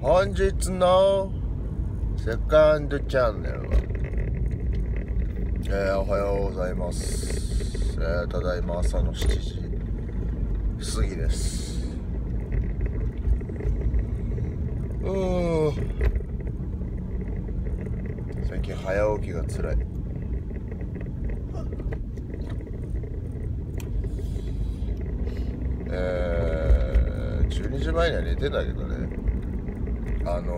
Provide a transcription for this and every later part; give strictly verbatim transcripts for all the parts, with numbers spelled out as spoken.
本日のセカンドチャンネルは、えー、おはようございます、えー、ただいま朝のしちじ過ぎです。うー最近早起きがつらい。えー、じゅうにじまえには寝てんだけどね、あの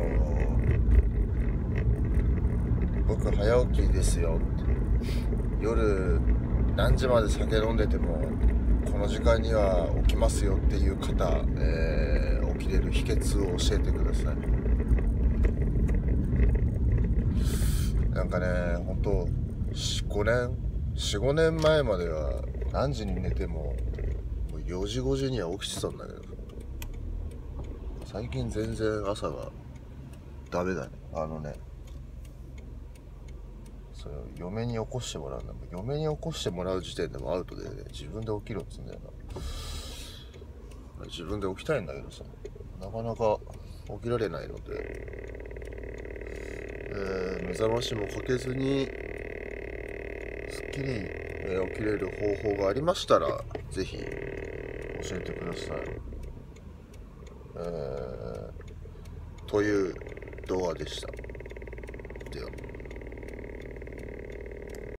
ー、僕早起きですよって、夜何時まで酒飲んでてもこの時間には起きますよっていう方、えー、起きれる秘訣を教えてください。なんかね、ほんとよん、ごねんよん、ごねんまえまでは何時に寝てもよじごじには起きてたんだけど、最近全然朝がダメだね。あのねそれを嫁に起こしてもらうんだ。嫁に起こしてもらう時点でもアウトで、ね、自分で起きろっつうんだよな。自分で起きたいんだけどさ、なかなか起きられないので、えー、目覚ましもかけずにすっきり、えー、起きれる方法がありましたらぜひ教えてください。えー、という動画でした。では。